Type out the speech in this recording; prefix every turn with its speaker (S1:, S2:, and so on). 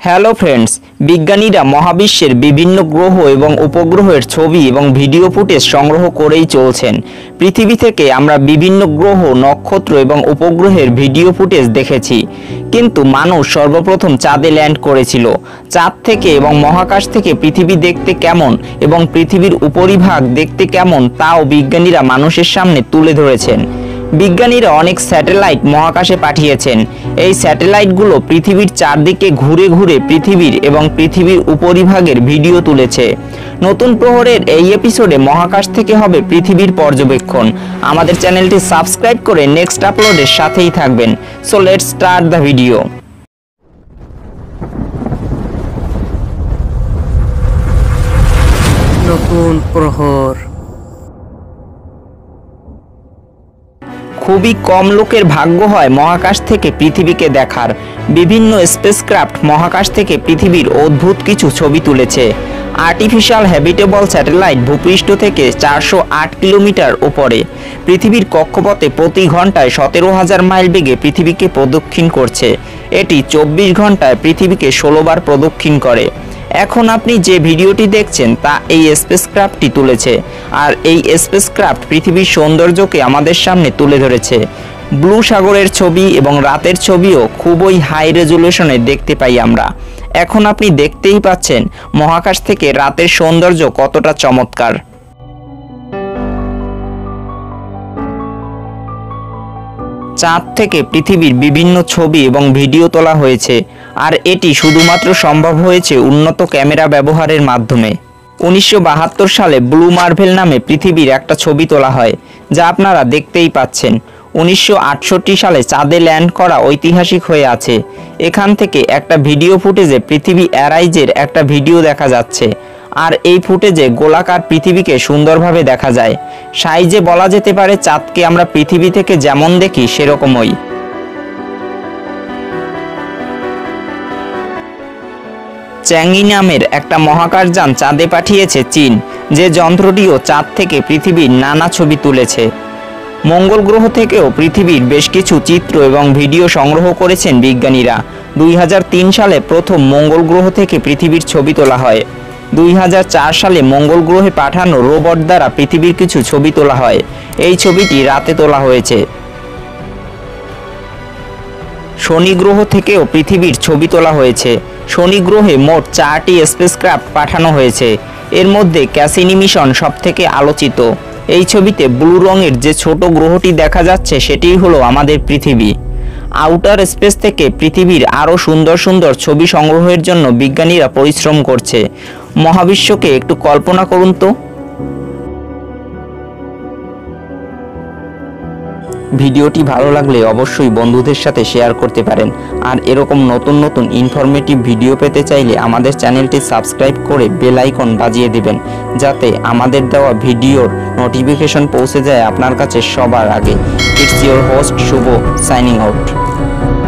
S1: Hello friends, বিজ্ঞানীরা মহাবিশ্বের বিভিন্ন গ্রহ এবং উপগ্রহের ছবি এবং ভিডিও ফুটেজ সংগ্রহ করেই চলছেন। পৃথিবী থেকে আমরা বিভিন্ন গ্রহ, নক্ষত্র এবং উপগ্রহের ভিডিও ফুটেজ দেখেছি, কিন্তু মানুষ সর্বপ্রথম চাঁদে ল্যান্ড করেছিল। চাঁদ থেকে এবং মহাকাশ থেকে পৃথিবী দেখতে কেমন এবং পৃথিবীর উপরিভাগ দেখতে কেমন তাও বিজ্ঞানীরা মানুষের সামনে তুলে ধরেছেন। বিজ্ঞানীরা অনেক স্যাটেলাইট মহাকাশে পাঠিয়েছেন। এই স্যাটেলাইটগুলো পৃথিবীর চারদিকে ঘুরে ঘুরে পৃথিবীর এবং পৃথিবীর উপরিভাগের ভিডিও তুলেছে। নতুন প্রহরের এই এপিসোডে মহাকাশ থেকে হবে পৃথিবীর পর্যবেক্ষণ। আমাদের চ্যানেলটি সাবস্ক্রাইব করে নেক্সট আপলোডের সাথেই থাকবেন। So let's start the video.
S2: নতুন প্রহর।
S1: খুবই কম লোকের ভাগ্য হয় মহাকাশ থেকে পৃথিবীকে দেখার। বিভিন্ন স্পেসক্রাফট মহাকাশ থেকে পৃথিবীর অদ্ভুত কিছু ছবি তুলেছে। আর্টিফিশিয়াল হ্যাবিটেবল স্যাটেলাইট ভূপৃষ্ঠ থেকে 408 কিলোমিটার উপরে। পৃথিবীর কক্ষপথে প্রতি ঘন্টায় 17,000 মাইল বেগে পৃথিবীকে প্রদক্ষিণ করছে। এটি 24 ঘন্টায় পৃথিবীকে 16 বার প্রদক্ষিণ করে। এখন আপনি যে ভিডিওটি দেখছেন তা এই স্পেসক্রাফটটি তুলেছে, আর এই স্পেসক্রাফট পৃথিবীর সৌন্দর্যকে আমাদের সামনে তুলে ধরেছে। ব্লু সাগরের ছবি এবং রাতের ছবিও খুবই হাই রেজুলেশনে দেখতে পাই আমরা। এখন আপনি দেখতেই পাচ্ছেন মহাকাশ থেকে রাতের সৌন্দর্য কতটা চমৎকার। চাঁদ থেকে পৃথিবীর বিভিন্ন ছবি এবং ভিডিও তোলা হয়েছে, আর এটি শুধুমাত্র সম্ভব হয়েছে উন্নত ক্যামেরা ব্যবহারের মাধ্যমে। 1972 সালে ব্লু মার্ভেল নামে পৃথিবীর একটা ছবি তোলা হয়, যা আপনারা দেখতেই পাচ্ছেন। 1968 সালে চাঁদে ল্যান্ড করা ঐতিহাসিক হয়ে আছে। এখান থেকে একটা ভিডিও ফুটেজে পৃথিবী অ্যারাইজের একটা ভিডিও দেখা যাচ্ছে, আর এই ফুটেজে গোলাকার পৃথিবীকে সুন্দরভাবে দেখা যায়। সাইজে বলা যেতে পারে চাঁদকে আমরা পৃথিবী থেকে যেমন দেখি সেরকমই। চ্যাংই নামের একটা মহাকাশযান চাঁদে পাঠিয়েছে চীন, যে যন্ত্রটিও চাঁদ থেকে পৃথিবীর নানা ছবি তুলেছে। মঙ্গল গ্রহ থেকেও পৃথিবীর বেশ কিছু চিত্র এবং ভিডিও সংগ্রহ করেছেন বিজ্ঞানীরা। 2003 সালে প্রথম মঙ্গল গ্রহ থেকে পৃথিবীর ছবি তোলা হয়। 2004 সালে মঙ্গল গ্রহে পাঠানো রোবট দ্বারা পৃথিবীর কিছু ছবি তোলা হয়। এই ছবিটি রাতে তোলা হয়েছে। শনি গ্রহ থেকেও পৃথিবীর ছবি তোলা হয়েছে। শনি গ্রহে মোট 4টি স্পেসক্রাফট পাঠানো হয়েছে। এর মধ্যে ক্যাসিনি মিশন সবথেকে আলোচিত। এই ছবিতে ব্লু রঙের যে ছোট গ্রহটি দেখা যাচ্ছে সেটিই হলো আমাদের পৃথিবী। আউটার স্পেস থেকে পৃথিবীর আরও সুন্দর সুন্দর ছবি সংগ্রহের জন্য বিজ্ঞানীরা পরিশ্রম করছে। মহাবিশ্বকে একটু কল্পনা করুন তো। ভিডিওটি ভালো লাগলে অবশ্যই বন্ধুদের সাথে শেয়ার করতে পারেন, আর এরকম নতুন নতুন ইনফরমেটিভ ভিডিও পেতে চাইলে আমাদের চ্যানেলটি সাবস্ক্রাইব করে বেল আইকন বাজিয়ে দিবেন, যাতে আমাদের দেওয়া ভিডিওর নোটিফিকেশন পৌঁছে যায় আপনার কাছে সবার আগে। It's your host Shubho, signing out.